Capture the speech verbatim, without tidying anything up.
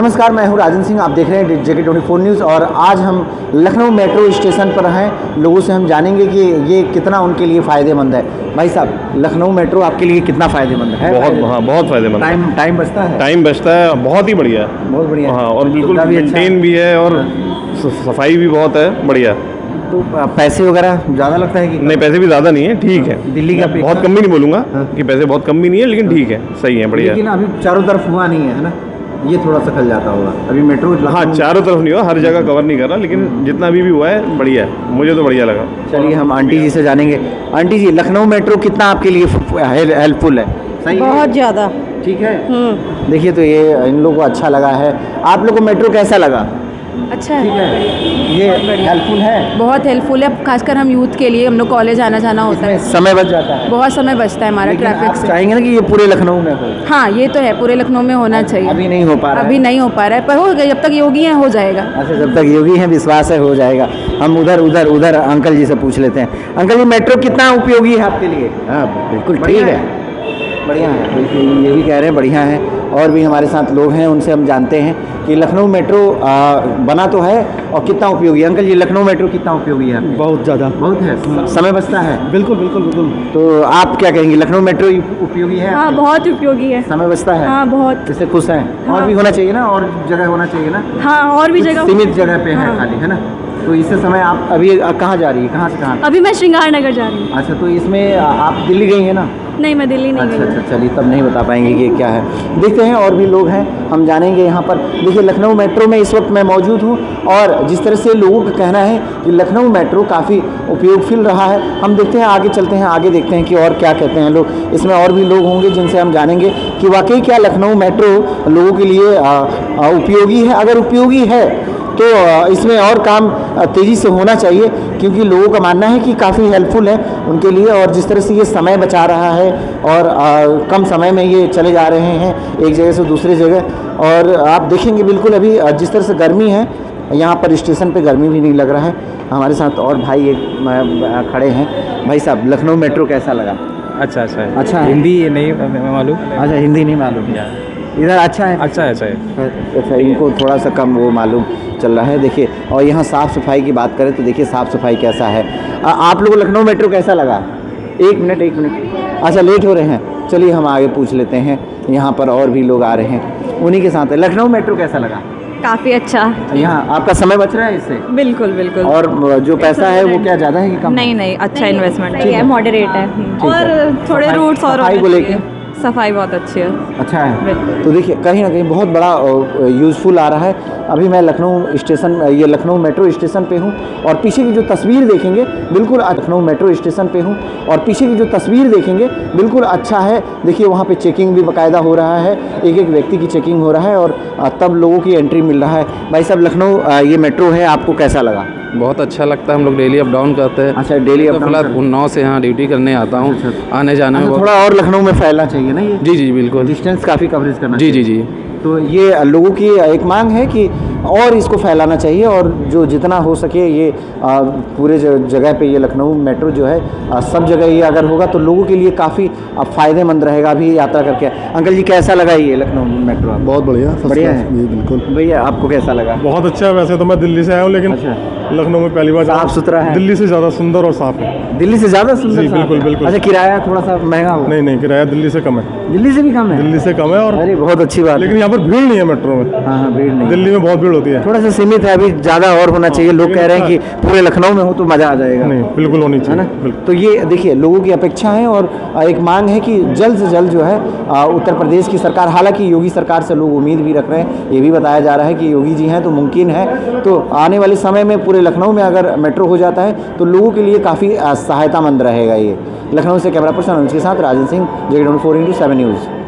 नमस्कार, मैं हूं राजन सिंह। आप देख रहे हैं जेके ट्वेंटी फोर न्यूज़ और आज हम लखनऊ मेट्रो स्टेशन पर हैं। लोगों से हम जानेंगे कि ये कितना उनके लिए फ़ायदेमंद है। भाई साहब, लखनऊ मेट्रो आपके लिए कितना फ़ायदेमंद है? बहुत हाँ बहुत फ़ायदेमंद। टाइम टाइम बचता है टाइम बचता है, बहुत ही बढ़िया है। बहुत बढ़िया हाँ, और बिल्कुल भी मेंटेन भी है और सफाई भी बहुत है, बढ़िया। तो पैसे वगैरह ज़्यादा लगता है कि नहीं? पैसे भी ज़्यादा नहीं है, ठीक है। दिल्ली का बहुत कम भी नहीं बोलूँगा हाँ। कि पैसे बहुत कम भी नहीं है, लेकिन ठीक है, सही है, बढ़िया। लेकिन अभी चारों तरफ हुआ नहीं है, है ना? ये थोड़ा सा खल जाता होगा अभी मेट्रो। हाँ, चारों तरफ नहीं हुआ, हर जगह कवर नहीं कर रहा, लेकिन जितना अभी भी हुआ है बढ़िया है, मुझे तो बढ़िया लगा। चलिए हम आंटी जी से जानेंगे। आंटी जी, लखनऊ मेट्रो कितना आपके लिए हेल्पफुल है? सही, बहुत ज़्यादा। ठीक है। देखिए, तो ये इन लोगों को अच्छा लगा है। आप लोग को मेट्रो कैसा लगा? अच्छा ठीक है, है, ये हेल्पफुल है, बहुत हेल्पफुल है, खासकर हम यूथ के लिए। हम लोग कॉलेज आना जाना होता है, समय बच जाता है, बहुत समय बचता है हमारा ट्रैफिक से। चाहेंगे ना कि ये पूरे लखनऊ में हो? हाँ, ये तो है, पूरे लखनऊ में होना चाहिए। अभी नहीं हो पा रहा है, अभी नहीं हो पा रहा है, पर हो गया, जब तक योगी हैं हो जाएगा। अच्छा, जब तक योगी हैं विश्वास है हो जाएगा। हम उधर उधर उधर अंकल जी से पूछ लेते हैं। अंकल जी, मेट्रो कितना उपयोगी है आपके लिए? हाँ बिल्कुल ठीक बढ़िया है, बढ़िया है, बिल्कुल ये भी कह रहे हैं बढ़िया है। और भी हमारे साथ लोग हैं, उनसे हम जानते हैं कि लखनऊ मेट्रो आ, बना तो है और कितना उपयोगी है। अंकल जी, लखनऊ मेट्रो कितना उपयोगी है? बहुत ज़्यादा। बहुत है, समय बचता है। बिल्कुल बिल्कुल बिल्कुल। तो आप क्या कहेंगे, लखनऊ मेट्रो उपयोगी है? हाँ, बहुत उपयोगी है, समय बचता है। हाँ बहुत। इससे खुश हैं? हाँ। और भी होना चाहिए ना, और जगह होना चाहिए ना। हाँ, और भी कुछ जगह सीमित जगह पे है हाँ। खाली, है ना? तो इससे समय आप अभी कहाँ जा रही है, कहाँ से कहाँ? अभी मैं श्रृंगार नगर जा रही हूँ। अच्छा, तो इसमें आप दिल्ली गई हैं ना? नहीं, मैं दिल्ली नहीं अच्छा गई। अच्छा, चलिए तब नहीं बता पाएंगे कि ये क्या है। देखते हैं, और भी लोग हैं, हम जानेंगे यहाँ पर। देखिए, लखनऊ मेट्रो में इस वक्त मैं मौजूद हूँ और जिस तरह से लोगों का कहना है कि लखनऊ मेट्रो काफ़ी उपयोगशील रहा है। हम देखते हैं, आगे चलते हैं, आगे देखते हैं कि और क्या कहते हैं लोग। इसमें और भी लोग होंगे जिनसे हम जानेंगे कि वाकई क्या लखनऊ मेट्रो लोगों के लिए आ, आ, उपयोगी है। अगर उपयोगी है तो इसमें और काम तेज़ी से होना चाहिए, क्योंकि लोगों का मानना है कि काफ़ी हेल्पफुल है उनके लिए। और जिस तरह से ये समय बचा रहा है और आ, कम समय में ये चले जा रहे हैं एक जगह से दूसरी जगह। और आप देखेंगे बिल्कुल अभी जिस तरह से गर्मी है यहाँ पर, स्टेशन पे गर्मी भी नहीं लग रहा है। हमारे साथ और भाई एक खड़े हैं। भाई साहब, लखनऊ मेट्रो कैसा लगा? अच्छा अच्छा है। अच्छा, हिंदी नहीं मालूम। अच्छा, हिंदी नहीं मालूम, इधर अच्छा है। अच्छा है, अच्छा है। अच्छा, इनको थोड़ा सा कम वो मालूम चल रहा है। देखिए, और यहाँ साफ़ सफाई की बात करें तो देखिए साफ़ सफाई कैसा है। आ, आप लोगों को लखनऊ मेट्रो कैसा लगा? एक मिनट एक मिनट अच्छा, लेट हो रहे हैं, चलिए हम आगे पूछ लेते हैं। यहाँ पर और भी लोग आ रहे हैं, उन्हीं के साथ। लखनऊ मेट्रो कैसा लगा? काफ़ी अच्छा। यहाँ आपका समय बच रहा है इससे? बिल्कुल बिल्कुल। और जो पैसा है वो क्या ज़्यादा है कि कम? नहीं नहीं, अच्छा इन्वेस्टमेंट है, मॉडरेट है। और थोड़े रूट्स और सफाई को लेके सफाई बहुत अच्छी है। अच्छा है। तो देखिए, कहीं ना कहीं बहुत बड़ा यूज़फुल आ रहा है। अभी मैं लखनऊ स्टेशन, ये लखनऊ मेट्रो स्टेशन पे हूँ और पीछे की जो तस्वीर देखेंगे बिल्कुल, लखनऊ मेट्रो स्टेशन पे हूँ और पीछे की जो तस्वीर देखेंगे बिल्कुल अच्छा है। देखिए, वहाँ पे चेकिंग भी बाकायदा हो रहा है, एक एक व्यक्ति की चेकिंग हो रहा है और तब लोगों की एंट्री मिल रहा है। भाई साहब, लखनऊ ये मेट्रो है, आपको कैसा लगा? बहुत अच्छा लगता है, हम लोग डेली अप डाउन करते हैं। अच्छा, डेली तो अप फिलहाल उन्नाव से यहाँ ड्यूटी करने आता हूँ। आने जाने में थोड़ा और लखनऊ में फैलना चाहिए ना ये? जी जी बिल्कुल, डिस्टेंस काफ़ी कवरेज करना जी जी चाहिए। जी। तो ये लोगों की एक मांग है कि और इसको फैलाना चाहिए और जो जितना हो सके ये आ, पूरे जगह पे ये लखनऊ मेट्रो जो है आ, सब जगह ये अगर होगा तो लोगों के लिए काफ़ी फ़ायदेमंद रहेगा। अभी यात्रा करके अंकल जी, कैसा लगा ये लखनऊ मेट्रो? बहुत बढ़िया, बढ़िया है जी बिल्कुल। भैया, आपको कैसा लगा? बहुत अच्छा है। वैसे तो मैं दिल्ली से आया हूँ, लेकिन अच्छा, लखनऊ में पहली बार। साफ सुथरा है, दिल्ली से ज़्यादा सुंदर और साफ है। दिल्ली से ज़्यादा सुंदर? जी बिल्कुल बिल्कुल। अच्छा, किराया थोड़ा सा महंगा हो? नहीं नहीं, किराया दिल्ली से कम है। दिल्ली से भी कम है? दिल्ली से कम है। और अरे बहुत अच्छी बात। लेकिन यहाँ पर भीड़ नहीं है मेट्रो में। हाँ हाँ, भीड़ नहीं, दिल्ली में बहुत भीड़ होती है। थोड़ा सा सीमित है, अभी ज़्यादा और होना चाहिए। लोग कह रहे हैं कि पूरे लखनऊ में हो तो मज़ा आ जाएगा। नहीं, बिल्कुल होनी है चाहिए ना? तो ये देखिए, लोगों की अपेक्षा है और एक मांग है कि जल्द से जल्द जो है उत्तर प्रदेश की सरकार, हालांकि योगी सरकार से लोग उम्मीद भी रख रहे हैं, ये भी बताया जा रहा है कि योगी जी हैं तो मुमकिन है। तो आने वाले समय में पूरे लखनऊ में अगर मेट्रो हो जाता है तो लोगों के लिए काफ़ी सहायतामंद रहेगा ये। लखनऊ से कैमरा पर्सन अनुज के साथ Rajan Singh, JK twenty four into seven news.